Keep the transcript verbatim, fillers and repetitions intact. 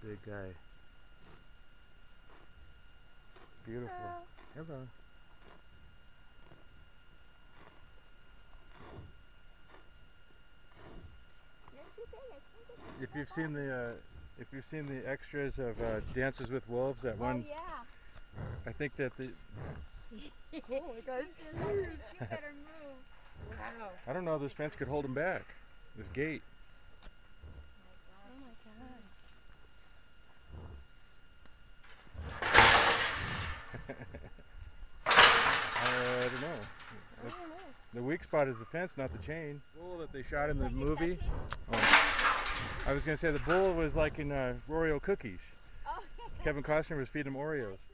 big guy. Beautiful. Hello. Hello. You're too big. I can't get If you've seen the uh, if you've seen the extras of uh, Dances with Wolves, that one, Oh yeah. I think that the Oh my God, it's huge. You better move. Wow. I don't know, this fence could hold him back. This gate. Oh my God. I don't know. I don't know. The weak spot is the fence, not the chain. Bull that they shot in the What, you're movie. touching? Oh. I was gonna say the bull was like in uh, Oreo cookies. Oh. Kevin Costner was feeding him Oreos.